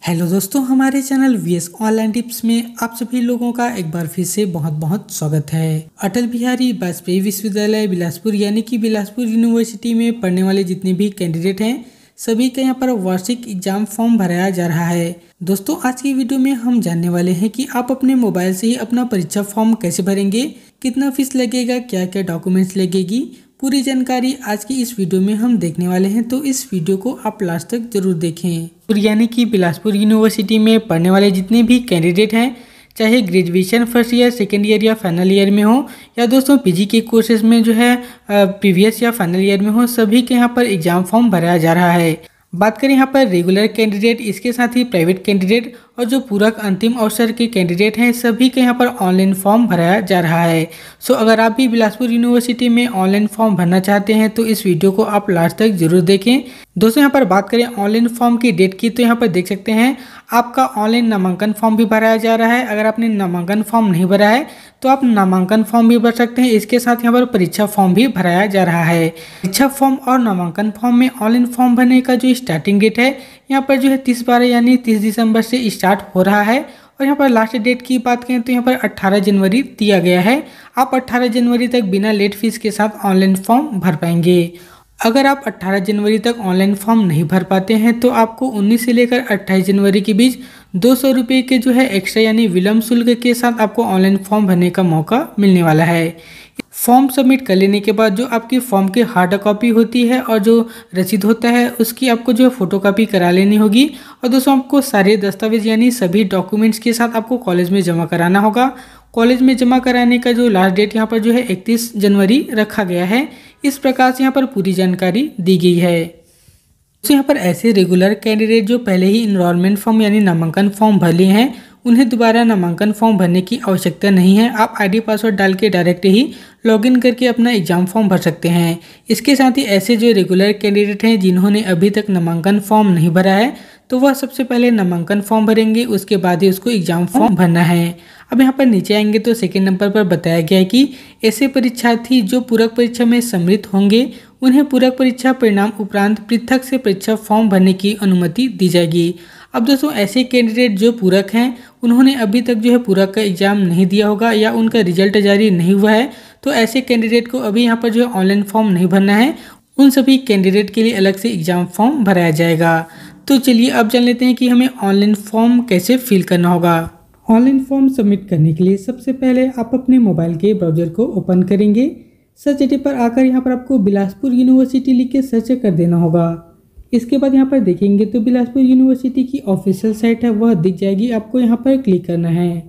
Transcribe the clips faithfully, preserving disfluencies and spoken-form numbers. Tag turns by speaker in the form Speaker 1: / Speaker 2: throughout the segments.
Speaker 1: Hello दोस्तों, हमारे channel V S online tips में आप सभी लोगों का एक बार फिर से बहुत बहुत स्वागत है। अटल बिहारी वाजपेयी विश्वविद्यालय बिलासपुर यानी कि बिलासपुर यूनिवर्सिटी में पढ़ने वाले जितने भी कैंडिडेट हैं सभी का यहाँ पर वार्षिक एग्जाम फॉर्म भराया जा रहा है। दोस्तों, आज की वीडियो में हम जानने वाले हैं कि आप अपने मोबाइल से ही अपना परीक्षा फॉर्म कैसे भरेंगे, कितना फीस लगेगा, क्या क्या डॉक्यूमेंट्स लगेगी, पूरी जानकारी आज की इस वीडियो में हम देखने वाले हैं। तो इस वीडियो को आप लास्ट तक जरूर देखें। यानी कि बिलासपुर यूनिवर्सिटी में पढ़ने वाले जितने भी कैंडिडेट हैं, चाहे graduation first year, second year या फाइनल ईयर में हो, या दोस्तों पीजी के कोर्सेज में जो है प्रीवियस या फाइनल ईयर में हो, सभी के यहाँ पर एग्जाम फॉर्म भराया जा रहा है। बात करें यहाँ पर रेगुलर कैंडिडेट, इसके साथ ही प्राइवेट कैंडिडेट और जो पूरक अंतिम अवसर के कैंडिडेट हैं सभी के यहाँ पर ऑनलाइन फॉर्म भराया जा रहा है। सो अगर आप भी बिलासपुर यूनिवर्सिटी में ऑनलाइन फॉर्म भरना चाहते हैं तो इस वीडियो को आप लास्ट तक जरूर देखें। दोस्तों, यहाँ पर बात करें ऑनलाइन फॉर्म की डेट की, तो यहाँ पर देख सकते हैं आपका ऑनलाइन नामांकन फॉर्म भी भराया जा रहा है। अगर आपने नामांकन फॉर्म नहीं भरा है तो आप नामांकन फॉर्म भी भर सकते हैं। इसके साथ यहाँ पर परीक्षा फॉर्म भी भराया जा रहा है। परीक्षा फॉर्म और नामांकन फॉर्म में ऑनलाइन फॉर्म भरने का जो स्टार्टिंग डेट है यहाँ पर जो है तीस बारह यानी तीस दिसंबर से स्टार्ट हो रहा है। और यहाँ पर लास्ट डेट की बात करें तो यहाँ पर अट्ठारह जनवरी दिया गया है। आप अट्ठारह जनवरी तक बिना लेट फीस के साथ ऑनलाइन फॉर्म भर पाएंगे। अगर आप अट्ठारह जनवरी तक ऑनलाइन फॉर्म नहीं भर पाते हैं तो आपको उन्नीस से लेकर अट्ठाईस जनवरी के बीच दो सौ रुपये के जो है एक्स्ट्रा यानी विलम्ब शुल्क के साथ आपको ऑनलाइन फॉर्म भरने का मौका मिलने वाला है। फॉर्म सबमिट कर लेने के बाद जो आपकी फॉर्म की हार्ड कॉपी होती है और जो रसीद होता है उसकी आपको जो है फोटो कॉपी करा लेनी होगी। और दोस्तों, आपको सारे दस्तावेज यानी सभी डॉक्यूमेंट्स के साथ आपको कॉलेज में जमा कराना होगा। कॉलेज में जमा कराने का जो लास्ट डेट यहाँ पर जो है इकतीस जनवरी रखा गया है। इस प्रकार से यहाँ पर पूरी जानकारी दी गई है। तो यहाँ पर ऐसे रेगुलर कैंडिडेट जो पहले ही इनरोलमेंट फॉर्म यानी नामांकन फॉर्म भर लिए हैं उन्हें दोबारा नामांकन फॉर्म भरने की आवश्यकता नहीं है। आप आईडी पासवर्ड डाल के डायरेक्ट ही लॉगिन करके अपना एग्जाम फॉर्म भर सकते हैं। इसके साथ ही ऐसे जो रेगुलर कैंडिडेट हैं जिन्होंने अभी तक नामांकन फॉर्म नहीं भरा है तो वह सबसे पहले नामांकन फॉर्म भरेंगे, उसके बाद ही उसको एग्जाम फॉर्म भरना है। अब यहाँ पर नीचे आएंगे तो सेकेंड नंबर पर बताया गया है कि ऐसे परीक्षार्थी जो पूरक परीक्षा में सम्मिलित होंगे उन्हें पूरक परीक्षा परिणाम उपरांत पृथक से परीक्षा फॉर्म भरने की अनुमति दी जाएगी। अब दोस्तों, ऐसे कैंडिडेट जो पूरक हैं उन्होंने अभी तक जो है पूरक का एग्जाम नहीं दिया होगा या उनका रिजल्ट जारी नहीं हुआ है तो ऐसे कैंडिडेट को अभी यहाँ पर जो है ऑनलाइन फॉर्म नहीं भरना है। उन सभी कैंडिडेट के लिए अलग से एग्जाम फॉर्म भराया जाएगा। तो चलिए अब जान लेते हैं कि हमें ऑनलाइन फॉर्म कैसे फिल करना होगा। ऑनलाइन फॉर्म सबमिट करने के लिए सबसे पहले आप अपने मोबाइल के ब्राउजर को ओपन करेंगे। सर्च एटी पर आकर यहाँ पर आपको बिलासपुर यूनिवर्सिटी लिख के सर्च कर देना होगा। इसके बाद यहाँ पर देखेंगे तो बिलासपुर यूनिवर्सिटी की ऑफिशियल साइट है वह दिख जाएगी, आपको यहाँ पर क्लिक करना है।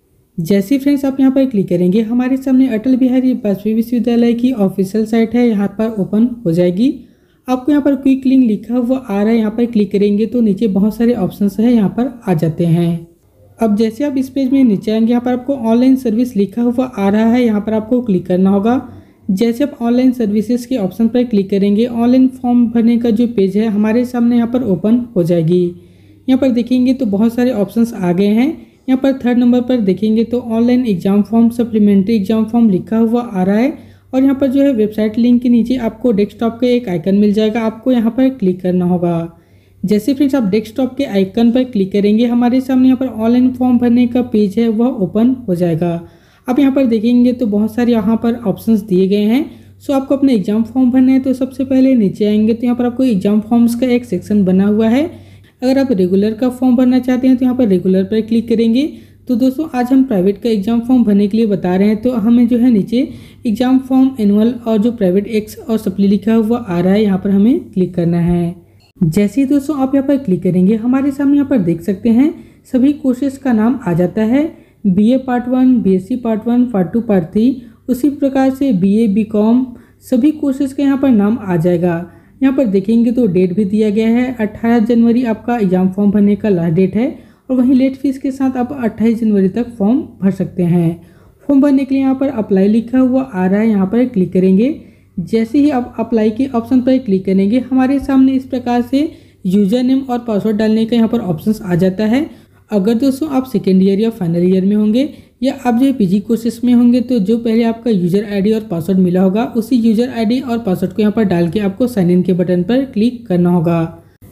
Speaker 1: जैसे फ्रेंड्स आप यहाँ पर क्लिक करेंगे हमारे सामने अटल बिहारी वाजपेयी विश्वविद्यालय की ऑफिशियल साइट है यहाँ पर ओपन हो जाएगी। आपको यहाँ पर क्विक लिंक लिखा हुआ आ रहा है, यहाँ पर क्लिक करेंगे तो नीचे बहुत सारे ऑप्शंस है यहाँ पर आ जाते हैं। अब जैसे आप इस पेज में नीचे आएंगे यहाँ पर आपको ऑनलाइन सर्विस लिखा हुआ आ रहा है, यहाँ पर आपको क्लिक करना होगा। जैसे आप ऑनलाइन सर्विसेज के ऑप्शन पर क्लिक करेंगे ऑनलाइन फॉर्म भरने का जो पेज है हमारे सामने यहाँ पर ओपन हो जाएगी। यहाँ पर देखेंगे तो बहुत सारे ऑप्शंस आ गए हैं। यहाँ पर थर्ड नंबर पर देखेंगे तो online exam form supplementary exam form लिखा हुआ आ रहा है और यहाँ पर जो है वेबसाइट लिंक के नीचे आपको डेस्कटॉप का एक आइकन मिल जाएगा, आपको यहाँ पर क्लिक करना होगा। जैसे फ्रेंड्स आप डेस्कटॉप के आइकन पर क्लिक करेंगे हमारे सामने यहाँ पर ऑनलाइन फॉर्म भरने का पेज है वह ओपन हो जाएगा। अब यहाँ पर देखेंगे तो बहुत सारे यहाँ पर ऑप्शंस दिए गए हैं। सो आपको अपना एग्जाम फॉर्म भरना है तो सबसे पहले नीचे आएंगे तो यहाँ पर आपको एग्जाम फॉर्म्स का एक सेक्शन बना हुआ है। अगर आप रेगुलर का फॉर्म भरना चाहते हैं तो यहाँ पर रेगुलर पर क्लिक करेंगे। तो दोस्तों, आज हम प्राइवेट का एग्जाम फॉर्म भरने के लिए बता रहे हैं तो हमें जो है नीचे एग्जाम फॉर्म एनुअल और जो प्राइवेट एक्स और सप्ली लिखा हुआ आ रहा है यहाँ पर हमें क्लिक करना है। जैसे ही दोस्तों आप यहाँ पर क्लिक करेंगे हमारे सामने यहाँ पर देख सकते हैं सभी कोर्सेज का नाम आ जाता है। BA part one, BSc part one, part two, part three, उसी प्रकार से बीए, बीकॉम सभी कोर्सेज का यहाँ पर नाम आ जाएगा। यहाँ पर देखेंगे तो डेट भी दिया गया है, अट्ठारह जनवरी आपका एग्जाम फॉर्म भरने का लास्ट डेट है और वहीं लेट फीस के साथ आप अट्ठाईस जनवरी तक फॉर्म भर सकते हैं। फॉर्म भरने के लिए यहाँ पर अप्लाई लिखा हुआ आ रहा है, यहाँ पर क्लिक करेंगे। जैसे ही आप अप्लाई के ऑप्शन पर क्लिक करेंगे हमारे सामने इस प्रकार से यूजर नेम और पासवर्ड डालने का यहाँ पर ऑप्शन आ जाता है। अगर दोस्तों आप सेकेंड ईयर या फाइनल ईयर में होंगे या आप जो पीजी कोर्सेज में होंगे तो जो पहले आपका यूजर आईडी और पासवर्ड मिला होगा उसी यूजर आईडी और पासवर्ड को यहाँ पर डाल के आपको साइन इन के बटन पर क्लिक करना होगा।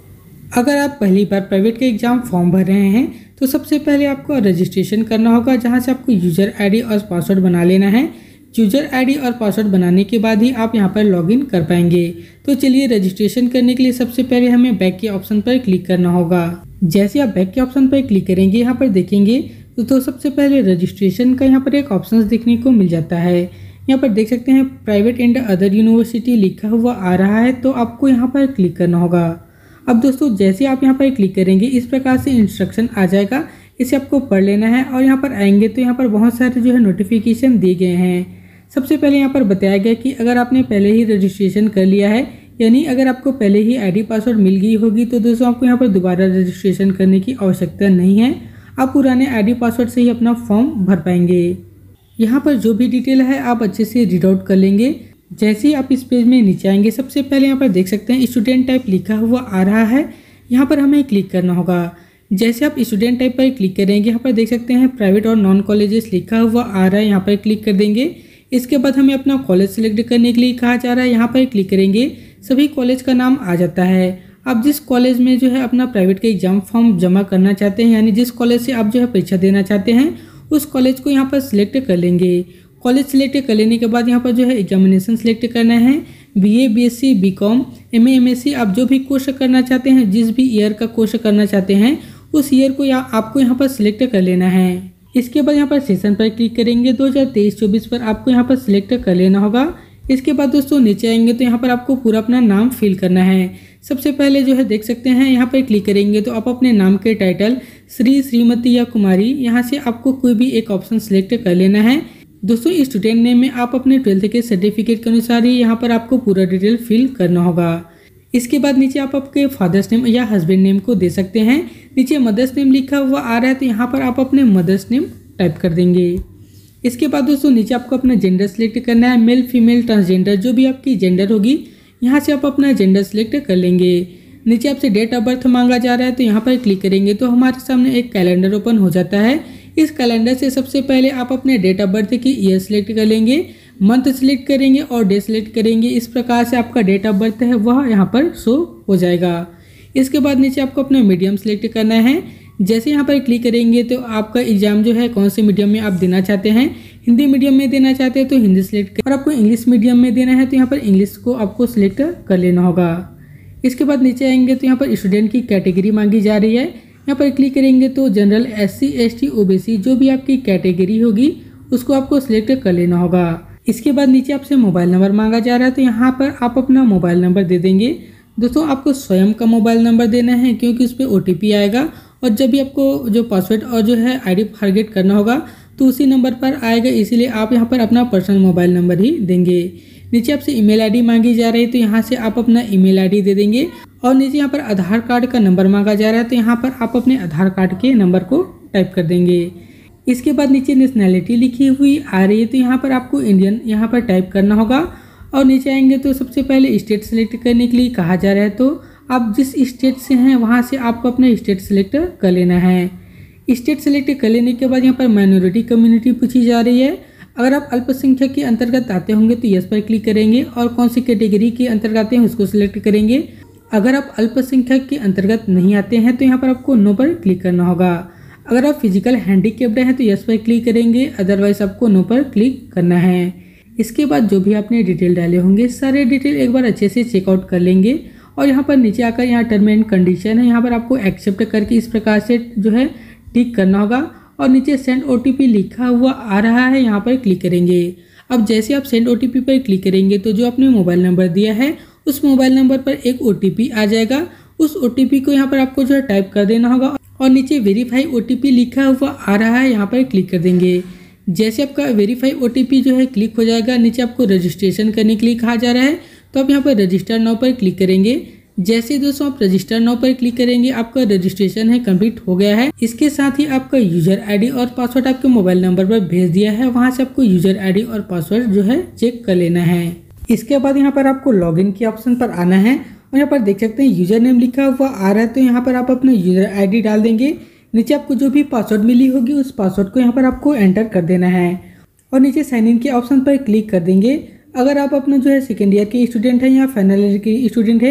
Speaker 1: अगर आप पहली बार प्राइवेट के एग्जाम फॉर्म भर रहे हैं तो सबसे पहले आपको रजिस्ट्रेशन करना होगा, जहां से आपको यूजर आईडी और पासवर्ड बना लेना है। यूजर आईडी और पासवर्ड बनाने के बाद ही आप यहां पर लॉगिन कर पाएंगे। तो चलिए, रजिस्ट्रेशन करने के लिए सबसे पहले हमें बैक के ऑप्शन पर क्लिक करना होगा। जैसे आप बैक के ऑप्शन पर क्लिक करेंगे, यहाँ पर देखेंगे तो, तो सबसे पहले रजिस्ट्रेशन का यहाँ पर एक ऑप्शन देखने को मिल जाता है। यहाँ पर देख सकते हैं प्राइवेट एंड अदर यूनिवर्सिटी लिखा हुआ आ रहा है, तो आपको यहाँ पर क्लिक करना होगा। अब दोस्तों, जैसे आप यहाँ पर क्लिक करेंगे इस प्रकार से इंस्ट्रक्शन आ जाएगा, इसे आपको पढ़ लेना है। और यहाँ पर आएंगे तो यहाँ पर बहुत सारे जो है नोटिफिकेशन दिए गए हैं। सबसे पहले यहाँ पर बताया गया कि अगर आपने पहले ही रजिस्ट्रेशन कर लिया है, यानी अगर आपको पहले ही आईडी पासवर्ड मिल गई होगी, तो दोस्तों आपको यहाँ पर दोबारा रजिस्ट्रेशन करने की आवश्यकता नहीं है। आप पुराने आईडी पासवर्ड से ही अपना फॉर्म भर पाएंगे। यहाँ पर जो भी डिटेल है आप अच्छे से रीड आउट कर लेंगे। जैसे ही आप इस पेज में नीचे आएंगे, सबसे पहले यहाँ पर देख सकते हैं स्टूडेंट टाइप लिखा हुआ आ रहा है, यहाँ पर हमें क्लिक करना होगा। जैसे आप स्टूडेंट टाइप पर क्लिक करेंगे, यहाँ पर देख सकते हैं प्राइवेट और नॉन कॉलेजेस लिखा हुआ आ रहा है, यहाँ पर क्लिक कर देंगे। इसके बाद हमें अपना कॉलेज सिलेक्ट करने के लिए कहा जा रहा है, यहाँ पर क्लिक करेंगे। सभी कॉलेज का नाम आ जाता है। आप जिस कॉलेज में जो है अपना प्राइवेट का एग्जाम फॉर्म जमा करना चाहते हैं, यानी जिस कॉलेज से आप जो है परीक्षा देना चाहते हैं, उस कॉलेज को यहाँ पर सिलेक्ट कर लेंगे। कॉलेज सिलेक्ट कर लेने के बाद यहाँ पर जो है एग्जामिनेशन सिलेक्ट करना है। BA, BSc, BCom, MA, MSc, आप जो भी कोर्स करना चाहते हैं, जिस भी ईयर का कोर्स करना चाहते हैं, उस ईयर को या आपको यहाँ पर सिलेक्ट कर लेना है। इसके बाद यहाँ पर सेशन पर क्लिक करेंगे। दो हज़ार तेईस चौबीस पर आपको यहाँ पर सिलेक्ट कर लेना होगा। इसके बाद दोस्तों नीचे आएंगे तो यहाँ पर आपको पूरा अपना नाम फिल करना है। सबसे पहले जो है देख सकते हैं यहाँ पर क्लिक करेंगे तो आप अपने नाम के टाइटल श्री, श्रीमती या कुमारी, यहाँ से आपको कोई भी एक ऑप्शन सिलेक्ट कर लेना है। दोस्तों, स्टूडेंट नेम में आप अपने ट्वेल्थ के सर्टिफिकेट के अनुसार ही यहाँ पर आपको पूरा डिटेल फिल करना होगा। इसके बाद नीचे आप आपके फादर्स नेम या हस्बैंड नेम को दे सकते हैं। नीचे मदर्स नेम लिखा हुआ आ रहा है, तो यहाँ पर आप अपने मदर्स नेम टाइप कर देंगे। इसके बाद दोस्तों नीचे आपको अपना जेंडर सिलेक्ट करना है, मेल, फीमेल, ट्रांसजेंडर, जो भी आपकी जेंडर होगी, यहाँ से आप अपना जेंडर सिलेक्ट कर लेंगे। नीचे आपसे डेट ऑफ बर्थ मांगा जा रहा है, तो यहाँ पर क्लिक करेंगे तो हमारे सामने एक कैलेंडर ओपन हो जाता है। इस कैलेंडर से सबसे पहले आप अपने डेट ऑफ बर्थ की ईयर सिलेक्ट कर लेंगे, मंथ सिलेक्ट करेंगे और डे सिलेक्ट करेंगे। इस प्रकार से आपका डेट ऑफ बर्थ है वह यहाँ पर शो हो जाएगा। इसके बाद नीचे आपको अपना मीडियम सिलेक्ट करना है। जैसे यहाँ पर क्लिक करेंगे तो आपका एग्जाम जो है कौन से मीडियम में आप देना चाहते हैं। हिंदी मीडियम में देना चाहते हैं तो हिंदी सिलेक्ट कर, और आपको इंग्लिश मीडियम में देना है तो यहाँ पर इंग्लिश को आपको सिलेक्ट कर लेना होगा। इसके बाद नीचे आएंगे तो यहाँ पर स्टूडेंट की कैटेगरी मांगी जा रही है। यहाँ पर क्लिक करेंगे तो general, S C, S T, O B C, जो भी आपकी कैटेगरी होगी उसको आपको सिलेक्ट कर लेना होगा। इसके बाद नीचे आपसे मोबाइल नंबर मांगा जा रहा है, तो यहाँ पर आप अपना मोबाइल नंबर दे देंगे। दोस्तों, आपको स्वयं का मोबाइल नंबर देना है, क्योंकि उस पर ओ टी पी आएगा और जब भी आपको जो पासवर्ड और जो है आईडी फॉरगेट करना होगा तो उसी नंबर पर आएगा, इसीलिए आप यहाँ पर अपना पर्सनल मोबाइल नंबर ही देंगे। नीचे आपसे ईमेल आईडी मांगी जा रही है, तो यहाँ से आप अपना ईमेल आईडी दे देंगे। और नीचे यहाँ पर आधार कार्ड का नंबर मांगा जा रहा है, तो यहाँ पर आप अपने आधार कार्ड के नंबर को टाइप कर देंगे। इसके बाद नीचे नेशनैलिटी लिखी हुई आ रही है, तो यहाँ पर आपको इंडियन यहाँ पर टाइप करना होगा। और नीचे आएंगे तो सबसे पहले स्टेट सेलेक्ट करने के लिए कहा जा रहा है, तो आप जिस स्टेट से हैं वहाँ से आपको अपना स्टेट सेलेक्ट कर लेना है। स्टेट सेलेक्ट कर लेने के बाद यहाँ पर माइनॉरिटी कम्युनिटी पूछी जा रही है। अगर आप अल्पसंख्यक के अंतर्गत आते होंगे तो यस पर क्लिक करेंगे, और कौन सी कैटेगरी के अंतर्गत आते हैं उसको सिलेक्ट करेंगे। अगर आप अल्पसंख्यक के अंतर्गत नहीं आते हैं तो यहाँ पर आपको नो पर क्लिक करना होगा। अगर आप फिजिकल हैंडीकेप्ड हैं तो यस पर क्लिक करेंगे, अदरवाइज आपको नो पर क्लिक करना है। इसके बाद जो भी आपने डिटेल डाले होंगे सारे डिटेल एक बार अच्छे से चेकआउट कर लेंगे। और यहाँ पर नीचे आकर यहाँ टर्म एंड कंडीशन है, यहाँ पर आपको एक्सेप्ट करके इस प्रकार से जो है टिक करना होगा। और नीचे सेंड ओटीपी लिखा हुआ आ रहा है, यहाँ पर क्लिक करेंगे। अब जैसे आप सेंड ओटीपी पर क्लिक करेंगे तो जो आपने मोबाइल नंबर दिया है उस मोबाइल नंबर पर एक ओटीपी आ जाएगा। उस ओटीपी को यहाँ पर आपको जो है टाइप कर देना होगा, और नीचे वेरीफाई ओटीपी लिखा हुआ आ रहा है, यहाँ पर क्लिक कर देंगे। जैसे आपका वेरीफाई ओटीपी जो है क्लिक हो जाएगा, नीचे आपको रजिस्ट्रेशन करने के लिए कहा जा रहा है, तो आप यहाँ पर रजिस्टर नाउ पर क्लिक करेंगे। जैसे दोस्तों आप रजिस्टर नाउ पर क्लिक करेंगे आपका रजिस्ट्रेशन है कंप्लीट हो गया है। इसके साथ ही आपका यूजर आईडी और पासवर्ड आपके मोबाइल नंबर पर भेज दिया है, वहां से आपको यूजर आईडी और पासवर्ड जो है चेक कर लेना है। इसके बाद यहाँ पर आपको लॉगिन के ऑप्शन पर आना है, और यहाँ पर देख सकते हैं यूजर नेम लिखा हुआ आ रहा है, तो यहाँ पर आप अपना यूजर आईडी डाल देंगे। नीचे आपको जो भी पासवर्ड मिली होगी उस पासवर्ड को यहाँ पर आपको एंटर कर देना है, और नीचे साइन इन के ऑप्शन पर क्लिक कर देंगे। अगर आप अपना जो है सेकेंड ईयर के स्टूडेंट हैं या फाइनल ईयर के स्टूडेंट हैं,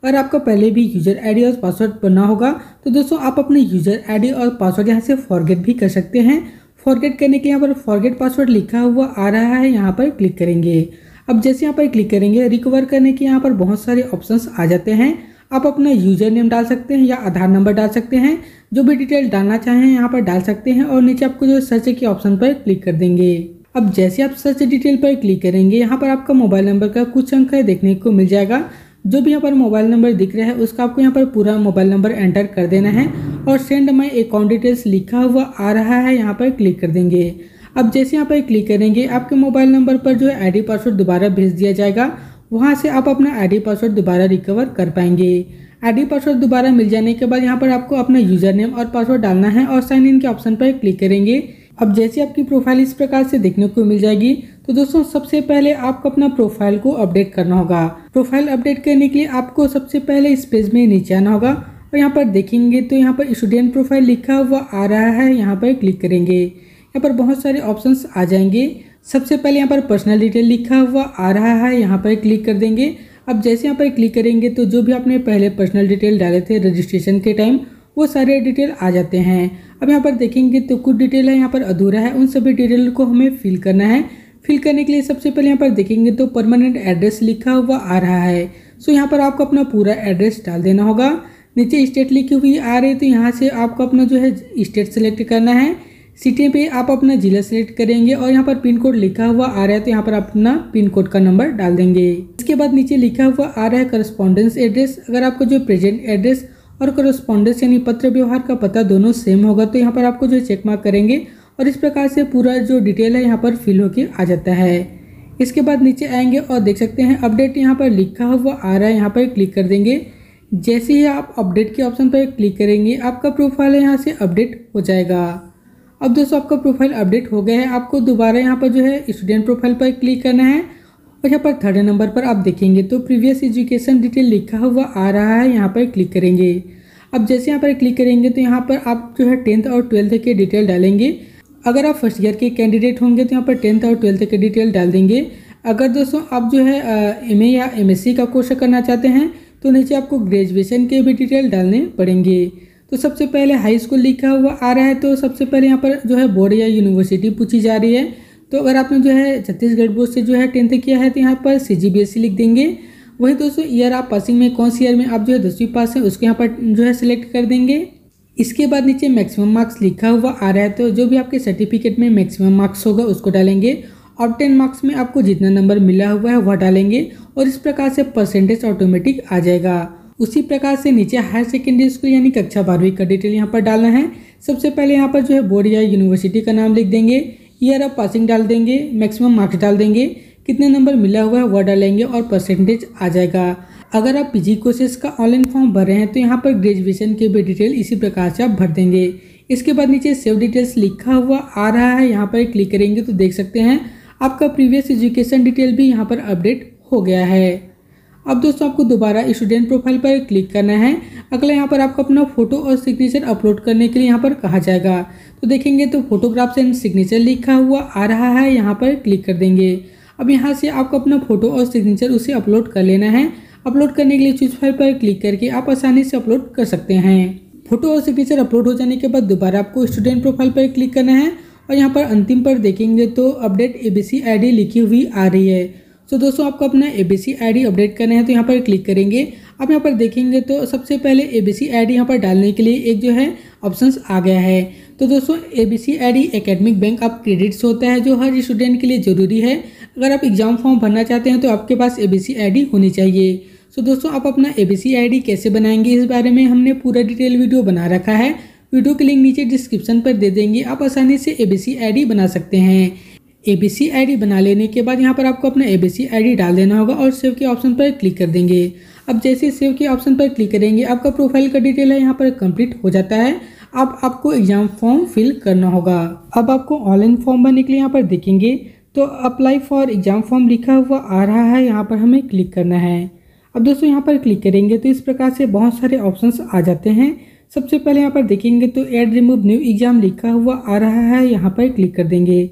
Speaker 1: अगर आपका पहले भी यूजर आईडी और पासवर्ड बना होगा तो दोस्तों आप अपने यूजर आईडी और पासवर्ड यहाँ से फॉरगेट भी कर सकते हैं। फॉरगेट करने के यहाँ पर फॉरगेट पासवर्ड लिखा हुआ आ रहा है, यहाँ पर क्लिक करेंगे। अब जैसे यहाँ पर क्लिक करेंगे रिकवर करने के यहाँ पर बहुत सारे ऑप्शंस आ जाते हैं। आप अपना यूजर नेम डाल सकते हैं या आधार नंबर डाल सकते हैं, जो भी डिटेल डालना चाहें यहाँ पर डाल सकते हैं और नीचे आपको जो सर्च के ऑप्शन पर क्लिक कर देंगे। अब जैसे आप सर्च डिटेल पर क्लिक करेंगे यहाँ पर आपका मोबाइल नंबर का कुछ अंक है देखने को मिल जाएगा। जो भी यहाँ पर मोबाइल नंबर दिख रहा है उसका आपको यहाँ पर पूरा मोबाइल नंबर एंटर कर देना है और सेंड माई अकाउंट डिटेल्स लिखा हुआ आ रहा है, यहाँ पर क्लिक कर देंगे। अब जैसे यहाँ पर क्लिक करेंगे आपके मोबाइल नंबर पर जो है आईडी पासवर्ड दोबारा भेज दिया जाएगा, वहाँ से आप अपना आईडी पासवर्ड दोबारा रिकवर कर पाएंगे। आईडी पासवर्ड दोबारा मिल जाने के बाद यहाँ पर आपको अपना यूजर नेम और पासवर्ड डालना है और साइन इन के ऑप्शन पर क्लिक करेंगे। अब जैसे आपकी प्रोफाइल इस प्रकार से देखने को मिल जाएगी तो दोस्तों सबसे पहले आपको अपना प्रोफाइल को अपडेट करना होगा। प्रोफाइल अपडेट करने के लिए आपको सबसे पहले इस पेज में नीचे आना होगा और यहाँ पर देखेंगे तो यहाँ पर स्टूडेंट प्रोफाइल लिखा हुआ आ रहा है, यहाँ पर क्लिक करेंगे। यहाँ पर बहुत सारे ऑप्शंस आ जाएंगे। सबसे पहले यहाँ पर पर्सनल डिटेल लिखा हुआ आ रहा है, यहाँ पर क्लिक कर देंगे। अब जैसे यहाँ पर क्लिक करेंगे तो जो भी आपने पहले पर्सनल डिटेल डाले थे रजिस्ट्रेशन के टाइम वो सारे डिटेल आ जाते हैं। अब यहाँ पर देखेंगे तो कुछ डिटेल है यहाँ पर अधूरा है, उन सभी डिटेल को हमें फिल करना है। फिल करने के लिए सबसे पहले यहाँ पर देखेंगे तो परमानेंट एड्रेस लिखा हुआ आ रहा है, सो यहाँ पर आपको अपना पूरा एड्रेस डाल देना होगा। नीचे स्टेट लिखी हुई आ रही है तो यहाँ से आपको अपना जो है स्टेट सेलेक्ट करना है। सिटी पे आप अपना जिला सेलेक्ट करेंगे और यहाँ पर पिन कोड लिखा हुआ आ रहा है तो यहाँ पर अपना पिन कोड का नंबर डाल देंगे। इसके बाद नीचे लिखा हुआ आ रहा है करस्पॉन्डेंस एड्रेस। अगर आपको जो प्रेजेंट एड्रेस और करस्पॉन्डेंस यानी पत्र व्यवहार का पता दोनों सेम होगा तो यहाँ पर आपको जो चेक मार्क करेंगे और इस प्रकार से पूरा जो डिटेल है यहाँ पर फिल होके आ जाता है। इसके बाद नीचे आएंगे और देख सकते हैं अपडेट यहाँ पर लिखा हुआ आ रहा है, यहाँ पर क्लिक कर देंगे। जैसे ही आप अपडेट के ऑप्शन पर क्लिक करेंगे आपका प्रोफाइल यहाँ से अपडेट हो जाएगा। अब दोस्तों आपका प्रोफाइल अपडेट हो गया है, आपको दोबारा यहाँ पर जो है स्टूडेंट प्रोफाइल पर क्लिक करना है और यहाँ पर थर्ड नंबर पर आप देखेंगे तो प्रीवियस एजुकेशन डिटेल लिखा हुआ आ रहा है, यहाँ पर क्लिक करेंगे। अब जैसे यहाँ पर क्लिक करेंगे तो यहाँ पर आप जो है टेंथ और ट्वेल्थ के डिटेल डालेंगे। अगर आप फर्स्ट ईयर के कैंडिडेट होंगे तो यहाँ पर टेंथ और ट्वेल्थ के डिटेल डाल देंगे। अगर दोस्तों आप जो है एम ए या एम एस सी का कोर्स करना चाहते हैं तो नीचे आपको ग्रेजुएशन के भी डिटेल डालने पड़ेंगे। तो सबसे पहले हाई स्कूल लिखा हुआ आ रहा है तो सबसे पहले यहाँ पर जो है बोर्ड या यूनिवर्सिटी पूछी जा रही है। तो अगर आपने जो है छत्तीसगढ़ बोर्ड से जो है टेंथ किया है तो यहाँ पर सी जी बी एस ई लिख देंगे। वही दोस्तों ईयर आप पासिंग में कौन सी ईयर में आप जो है दसवीं पास है उसके यहाँ पर जो है सिलेक्ट कर देंगे। इसके बाद नीचे मैक्सिमम मार्क्स लिखा हुआ आ रहा है तो जो भी आपके सर्टिफिकेट में मैक्सिमम मार्क्स होगा उसको डालेंगे और टेन मार्क्स में आपको जितना नंबर मिला हुआ है वह डालेंगे और इस प्रकार से परसेंटेज ऑटोमेटिक आ जाएगा। उसी प्रकार से नीचे हायर सेकेंडरी स्कूल यानी कक्षा बारहवीं का डिटेल यहाँ पर डालना है। सबसे पहले यहाँ पर जो है बोर्ड या यूनिवर्सिटी का नाम लिख देंगे, ईयर ऑफ पासिंग डाल देंगे, मैक्सिमम मार्क्स डाल देंगे, कितने नंबर मिला हुआ है वह डालेंगे और परसेंटेज आ जाएगा। अगर आप पीजी कोर्सेज का ऑनलाइन फॉर्म भर रहे हैं तो यहाँ पर ग्रेजुएशन के भी डिटेल इसी प्रकार से आप भर देंगे। इसके बाद नीचे सेव डिटेल्स लिखा हुआ आ रहा है, यहाँ पर क्लिक करेंगे तो देख सकते हैं आपका प्रीवियस एजुकेशन डिटेल भी यहाँ पर अपडेट हो गया है। अब दोस्तों आपको दोबारा स्टूडेंट प्रोफाइल पर क्लिक करना है। अगला यहाँ पर आपको अपना फोटो और सिग्नेचर अपलोड करने के लिए यहाँ पर कहा जाएगा। तो देखेंगे तो फोटोग्राफ्स एंड सिग्नेचर लिखा हुआ आ रहा है, यहाँ पर क्लिक कर देंगे। अब यहाँ से आपको अपना फोटो और सिग्नेचर उसे अपलोड कर लेना है। अपलोड करने के लिए चूज फाइल पर क्लिक करके आप आसानी से अपलोड कर सकते हैं। फोटो और सिग्नेचर अपलोड हो जाने के बाद दोबारा आपको स्टूडेंट प्रोफाइल पर क्लिक करना है और यहाँ पर अंतिम पर देखेंगे तो अपडेट एबीसी आईडी लिखी हुई आ रही है। तो दोस्तों आपको अपना एबीसी आईडी अपडेट करना है तो यहाँ पर क्लिक करेंगे। अब यहाँ पर देखेंगे तो सबसे पहले एबीसी आईडी यहाँ पर डालने के लिए एक जो है ऑप्शंस आ गया है। तो दोस्तों ABC ID academic bank of credits होता है जो हर स्टूडेंट के लिए ज़रूरी है। अगर आप एग्जाम फॉर्म भरना चाहते हैं तो आपके पास एबीसी आईडी होनी चाहिए। तो दोस्तों आप अपना एबीसी आईडी कैसे बनाएंगे इस बारे में हमने पूरा डिटेल वीडियो बना रखा है। वीडियो की लिंक नीचे डिस्क्रिप्शन पर दे देंगे, आप आसानी से एबीसी आईडी बना सकते हैं। एबीसी आईडी बना लेने के बाद यहाँ पर आपको अपना एबीसी आईडी डाल देना होगा और सेव के ऑप्शन पर क्लिक कर देंगे। अब जैसे सेव के ऑप्शन पर क्लिक करेंगे आपका प्रोफाइल का डिटेल है यहाँ पर कंप्लीट हो जाता है। अब आपको एग्जाम फॉर्म फिल करना होगा। अब आपको ऑनलाइन फॉर्म भरने के लिए यहाँ पर देखेंगे तो अप्लाई फॉर एग्जाम फॉर्म लिखा हुआ आ रहा है, यहाँ पर हमें क्लिक करना है। अब दोस्तों यहाँ पर क्लिक करेंगे तो इस प्रकार से बहुत सारे ऑप्शंस आ जाते हैं। सबसे पहले यहाँ पर देखेंगे तो ऐड रिमूव न्यू एग्जाम लिखा हुआ आ रहा है, यहाँ पर क्लिक कर देंगे।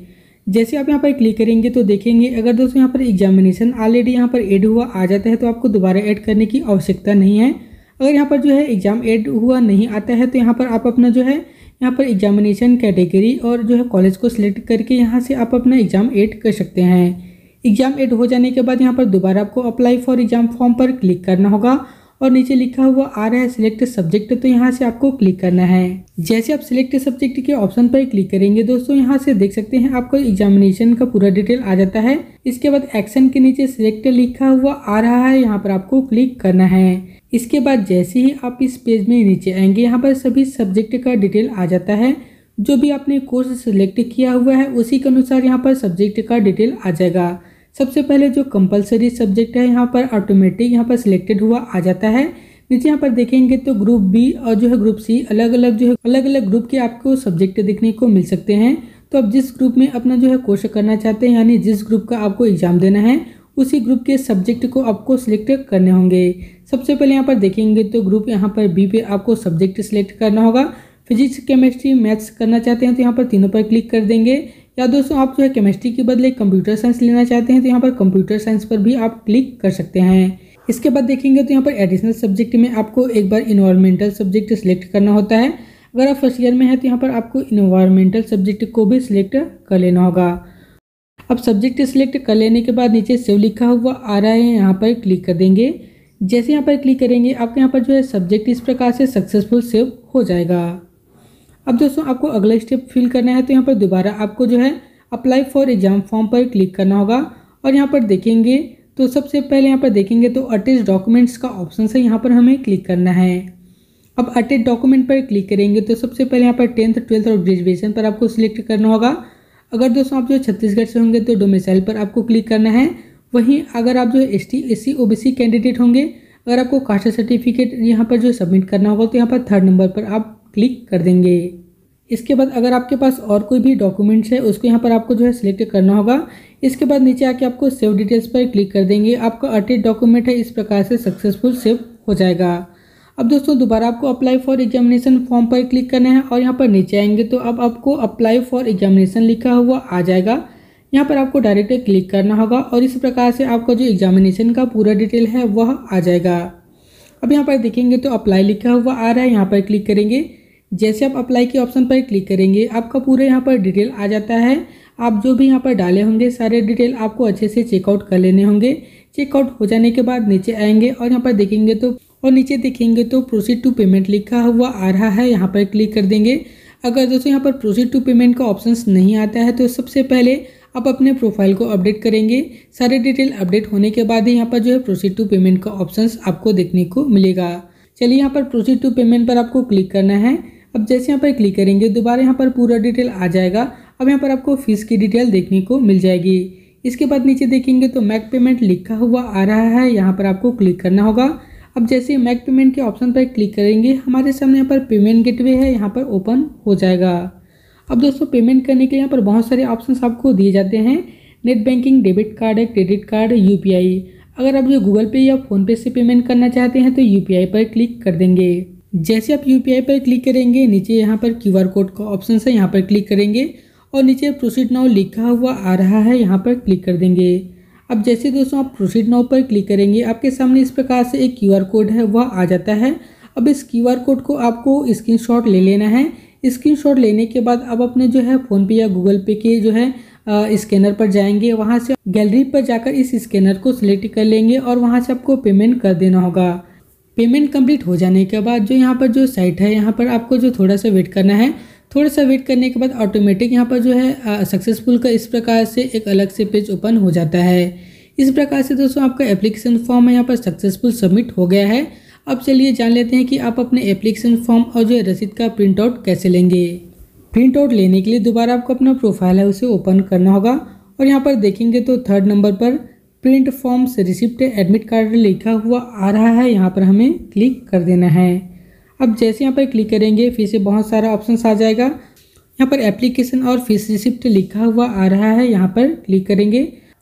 Speaker 1: जैसे आप यहाँ पर क्लिक करेंगे तो देखेंगे अगर दोस्तों यहाँ पर एग्जामिनेशन ऑलरेडी यहाँ पर ऐड हुआ आ जाता है तो आपको दोबारा ऐड करने की आवश्यकता नहीं है। अगर यहाँ पर जो है एग्जाम ऐड हुआ नहीं आता है तो यहाँ पर आप अपना जो है यहाँ पर एग्जामिनेशन कैटेगरी और जो है कॉलेज को सिलेक्ट करके यहाँ से आप अपना एग्जाम ऐड कर सकते हैं। एग्जाम ऐड हो जाने के बाद यहाँ पर दोबारा आपको अप्लाई फॉर एग्जाम फॉर्म पर क्लिक करना होगा और नीचे लिखा हुआ आ रहा है सिलेक्ट सब्जेक्ट, तो यहाँ से आपको क्लिक करना है। जैसे आप सिलेक्ट सब्जेक्ट के ऑप्शन पर क्लिक करेंगे दोस्तों यहाँ से देख सकते हैं आपको एग्जामिनेशन का पूरा डिटेल आ जाता है। इसके बाद एक्शन के नीचे सिलेक्ट लिखा हुआ आ रहा है, यहाँ पर आपको क्लिक करना है। इसके बाद जैसे ही आप इस पेज में नीचे आएंगे यहाँ पर सभी सब्जेक्ट का डिटेल आ जाता है। जो भी आपने कोर्स सिलेक्ट किया हुआ है उसी के अनुसार यहाँ पर सब्जेक्ट का डिटेल आ जाएगा। सबसे पहले जो कंपलसरी सब्जेक्ट है यहाँ पर ऑटोमेटिक यहाँ पर सिलेक्टेड हुआ आ जाता है। नीचे यहाँ पर देखेंगे तो ग्रुप बी और जो है ग्रुप सी अलग अलग जो है अलग अलग ग्रुप के आपको सब्जेक्ट देखने को मिल सकते हैं। तो आप जिस ग्रुप में अपना जो है कोर्स करना चाहते हैं यानी जिस ग्रुप का आपको एग्जाम देना है उसी ग्रुप के सब्जेक्ट को आपको सिलेक्ट करने होंगे। सबसे पहले यहाँ पर देखेंगे तो ग्रुप यहाँ पर बी पे आपको सब्जेक्ट सिलेक्ट करना होगा। फिजिक्स केमिस्ट्री मैथ्स करना चाहते हैं तो यहाँ पर तीनों पर क्लिक कर देंगे। या दोस्तों आप जो है केमिस्ट्री के बदले कंप्यूटर साइंस लेना चाहते हैं तो यहाँ पर कंप्यूटर साइंस पर भी आप क्लिक कर सकते हैं। इसके बाद देखेंगे तो यहाँ पर एडिशनल सब्जेक्ट में आपको एक बार इन्वायरमेंटल सब्जेक्ट सिलेक्ट करना होता है। अगर आप फर्स्ट ईयर में हैं तो यहाँ पर आपको इन्वायरमेंटल सब्जेक्ट को भी सिलेक्ट कर लेना होगा। अब सब्जेक्ट सिलेक्ट कर लेने के बाद नीचे सेव लिखा हुआ आ रहा है, यहाँ पर क्लिक कर देंगे। जैसे यहाँ पर क्लिक करेंगे आपके यहाँ पर जो है सब्जेक्ट इस प्रकार से सक्सेसफुल सेव हो जाएगा। अब दोस्तों आपको अगला स्टेप फिल करना है तो यहाँ पर दोबारा आपको जो है अप्लाई फॉर एग्जाम फॉर्म पर क्लिक करना होगा और यहाँ पर देखेंगे तो सबसे पहले यहाँ पर देखेंगे तो अटैच डॉक्यूमेंट्स का ऑप्शन है, यहाँ पर हमें क्लिक करना है। अब अटैच डॉक्यूमेंट पर क्लिक करेंगे तो सबसे पहले यहाँ पर टेंथ ट्वेल्थ और ग्रेजुएशन पर आपको सिलेक्ट करना होगा। अगर दोस्तों आप जो छत्तीसगढ़ से होंगे तो डोमिसाइल पर आपको क्लिक करना है। वहीं अगर आप जो है S T S C O B C candidate होंगे, अगर आपको कास्ट सर्टिफिकेट यहाँ पर जो सबमिट करना होगा तो यहाँ पर थर्ड नंबर पर आप क्लिक कर देंगे। इसके बाद अगर आपके पास और कोई भी डॉक्यूमेंट्स है उसको यहाँ पर आपको जो है सिलेक्ट करना होगा। इसके बाद नीचे आके आपको सेव डिटेल्स पर क्लिक कर देंगे। आपका अटैच डॉक्यूमेंट है इस प्रकार से सक्सेसफुल सेव हो जाएगा। अब दोस्तों दोबारा आपको अप्लाई फॉर एग्जामिनेशन फॉर्म पर क्लिक करना है और यहाँ पर नीचे आएंगे तो अब आपको अप्लाई फॉर एग्जामिनेशन लिखा हुआ आ जाएगा। यहाँ पर आपको डायरेक्ट क्लिक करना होगा और इस प्रकार से आपका जो एग्जामिनेशन का पूरा डिटेल है वह आ जाएगा। अब यहाँ पर देखेंगे तो अप्लाई लिखा हुआ आ रहा है, यहाँ पर क्लिक करेंगे। जैसे आप अप्लाई के ऑप्शन पर क्लिक करेंगे आपका पूरा यहाँ पर डिटेल आ जाता है। आप जो भी यहाँ पर डाले होंगे सारे डिटेल आपको अच्छे से चेकआउट कर लेने होंगे। चेकआउट हो जाने के बाद नीचे आएंगे और यहाँ पर देखेंगे तो और नीचे देखेंगे तो प्रोसीड टू पेमेंट लिखा हुआ आ रहा है, यहाँ पर क्लिक कर देंगे। अगर दोस्तों यहाँ पर प्रोसीड टू पेमेंट का ऑप्शन नहीं आता है तो सबसे पहले आप अपने प्रोफाइल को अपडेट करेंगे। सारे डिटेल अपडेट होने के बाद ही यहाँ पर जो है प्रोसीड टू पेमेंट का ऑप्शन आपको देखने को मिलेगा। चलिए यहाँ पर प्रोसीड टू पेमेंट पर आपको क्लिक करना है। अब जैसे यहाँ पर क्लिक करेंगे दोबारा यहाँ पर पूरा डिटेल आ जाएगा। अब यहाँ पर आपको फीस की डिटेल देखने को मिल जाएगी। इसके बाद नीचे देखेंगे तो मैक पेमेंट लिखा हुआ आ रहा है, यहाँ पर आपको क्लिक करना होगा। अब जैसे मैक पेमेंट के ऑप्शन पर क्लिक करेंगे हमारे सामने यहाँ पर पेमेंट गेटवे है, यहाँ पर ओपन हो जाएगा। अब दोस्तों पेमेंट करने के यहाँ पर बहुत सारे ऑप्शंस आपको दिए जाते हैं। नेट बैंकिंग, डेबिट कार्ड है, क्रेडिट कार्ड, यूपीआई। अगर आप जो गूगल पे या फोन पे से पेमेंट करना चाहते हैं तो यूपीआई पर क्लिक कर देंगे। जैसे आप यूपीआई पर क्लिक करेंगे नीचे यहाँ पर क्यूआर कोड का ऑप्शन है, यहाँ पर क्लिक करेंगे और नीचे प्रोसीड नाउ लिखा हुआ आ रहा है, यहाँ पर क्लिक कर देंगे। अब जैसे दोस्तों आप प्रोसीड नाउ पर क्लिक करेंगे आपके सामने इस प्रकार से एक क्यूआर कोड है वह आ जाता है। अब इस क्यूआर कोड को आपको स्क्रीनशॉट ले लेना है। स्क्रीनशॉट लेने के बाद अब अपने जो है फ़ोन पे या गूगल पे के जो है स्कैनर पर जाएंगे, वहाँ से गैलरी पर जाकर इस स्कैनर को सिलेक्ट कर लेंगे और वहाँ से आपको पेमेंट कर देना होगा। पेमेंट कंप्लीट हो जाने के बाद जो यहाँ पर जो साइट है यहाँ पर आपको जो थोड़ा सा वेट करना है। थोड़ा सा वेट करने के बाद ऑटोमेटिक यहाँ पर जो है सक्सेसफुल का इस प्रकार से एक अलग से पेज ओपन हो जाता है। इस प्रकार से दोस्तों आपका एप्लीकेशन फॉर्म है यहाँ पर सक्सेसफुल सबमिट हो गया है। अब चलिए जान लेते हैं कि आप अपने एप्लीकेशन फॉर्म और जो रसीद का प्रिंट आउट कैसे लेंगे। प्रिंट आउट लेने के लिए दोबारा आपको अपना प्रोफाइल है उसे ओपन करना होगा और यहाँ पर देखेंगे तो थर्ड नंबर पर print forms receipt admit card लिखा हुआ आ रहा है, यहाँ पर हमें क्लिक कर देना है। अब जैसे यहाँ पर क्लिक करेंगे फिर से बहुत सारा ऑप्शन आ जाएगा। यहाँ पर एप्लीकेशन और फीस रिसिप्ट लिखा हुआ आ रहा है, यहाँ पर क्लिक करेंगे।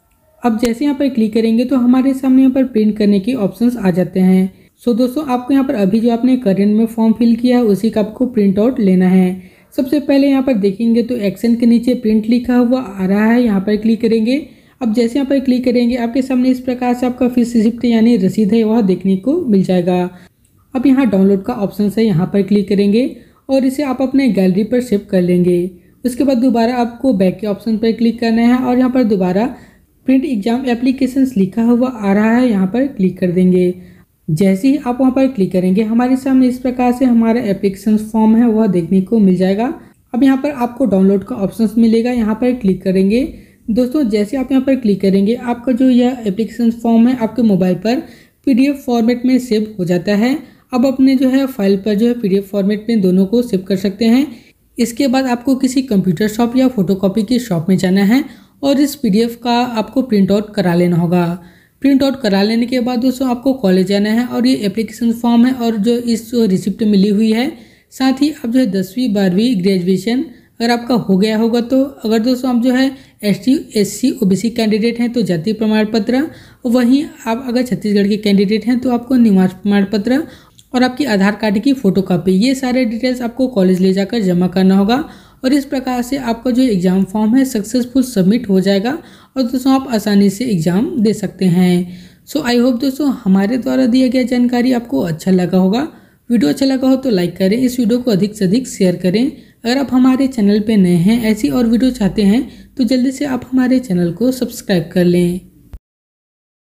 Speaker 1: अब जैसे यहाँ पर क्लिक करेंगे तो हमारे सामने यहाँ पर प्रिंट करने के ऑप्शंस आ जाते हैं। सो दोस्तों आपको यहाँ पर अभी जो आपने करेंट में फॉर्म फिल किया है उसी का आपको प्रिंट आउट लेना है। सबसे पहले यहाँ पर देखेंगे तो एक्शन के नीचे प्रिंट लिखा हुआ आ रहा है, यहाँ पर क्लिक करेंगे। अब जैसे यहाँ पर क्लिक करेंगे आपके सामने इस प्रकार से आपका फीस रिसिप्ट यानी रसीद है वह देखने को मिल जाएगा। अब यहाँ डाउनलोड का ऑप्शन है, यहाँ पर क्लिक करेंगे और इसे आप अपने गैलरी पर सेव कर लेंगे। उसके बाद दोबारा आपको बैक के ऑप्शन पर क्लिक करना है और यहाँ पर दोबारा प्रिंट एग्जाम एप्लीकेशंस लिखा हुआ आ रहा है, यहाँ पर क्लिक कर देंगे। जैसे ही आप वहाँ पर क्लिक करेंगे हमारे सामने इस प्रकार से हमारा एप्लीकेशन फॉर्म है वह देखने को मिल जाएगा। अब यहाँ पर आपको डाउनलोड का ऑप्शन मिलेगा, यहाँ पर क्लिक करेंगे। दोस्तों जैसे आप यहाँ पर क्लिक करेंगे आपका जो यह एप्लीकेशन फॉर्म है आपके मोबाइल पर पीडीएफ फॉर्मेट में सेव हो जाता है। अब अपने जो है फाइल पर जो है पीडीएफ फॉर्मेट में दोनों को सेव कर सकते हैं। इसके बाद आपको किसी कंप्यूटर शॉप या फोटोकॉपी की शॉप में जाना है और इस पीडीएफ का आपको प्रिंट आउट करा लेना होगा। प्रिंट आउट करा लेने के बाद दोस्तों आपको कॉलेज जाना है और ये एप्लीकेशन फॉर्म है और जो इस रिसिप्ट मिली हुई है, साथ ही आप जो है दसवीं बारहवीं ग्रेजुएशन अगर आपका हो गया होगा तो अगर दोस्तों आप जो है S T S C O B C candidate हैं तो जाति प्रमाण पत्र, वहीं आप अगर छत्तीसगढ़ के कैंडिडेट हैं तो आपको निवास प्रमाण पत्र और आपकी आधार कार्ड की फोटोकॉपी, ये सारे डिटेल्स आपको कॉलेज ले जाकर जमा करना होगा। और इस प्रकार से आपका जो एग्ज़ाम फॉर्म है सक्सेसफुल सबमिट हो जाएगा और दोस्तों आप आसानी से एग्ज़ाम दे सकते हैं। सो आई होप दोस्तों हमारे द्वारा दिया गया जानकारी आपको अच्छा लगा होगा। वीडियो अच्छा लगा हो तो लाइक करें, इस वीडियो को अधिक से अधिक शेयर करें। अगर आप हमारे चैनल पर नए हैं ऐसी और वीडियो चाहते हैं तो जल्दी से आप हमारे चैनल को सब्सक्राइब कर लें।